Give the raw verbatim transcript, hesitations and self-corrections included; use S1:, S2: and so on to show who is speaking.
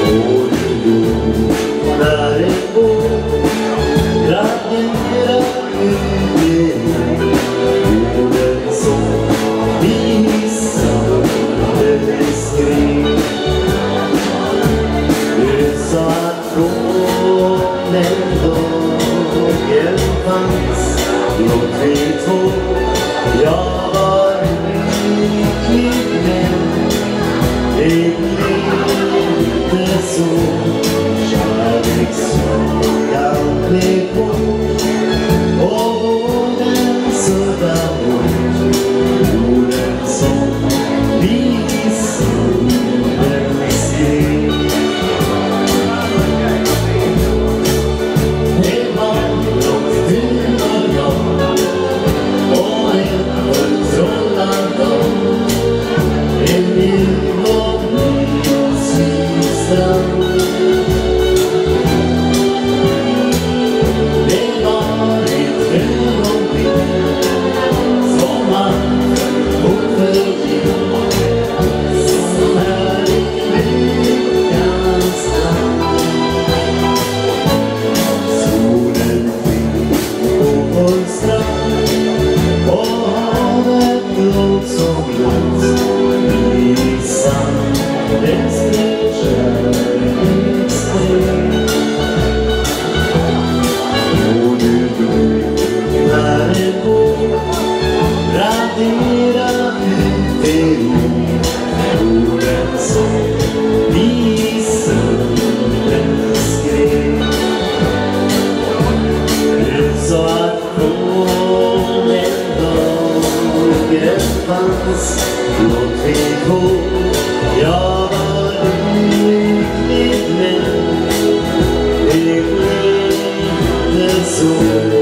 S1: Och du dog när en båt raderar ut igen. Orden som vi missade skrev. Du sa att från den dagen fanns blott vi två. Jag var lycklig men det blev inte så. Kärlek som jag blev bort och vården sudda bort. Orden som vi missade skrev. Det var blott du och jag och en förtrollad dag. En mjuk och mysig strand. Det var ett ögonblick som aldrig återgick. Som här i lyckans land. Solen sken på vår strand och havet låg som blåst i sand. Den skrev kärleksbrev. Och du dog när en båt raderar ut igen. Orden som vi sönder skrev. Du sa att från en dagen fanns blott vi två. Jag var lycklig men det blev inte så.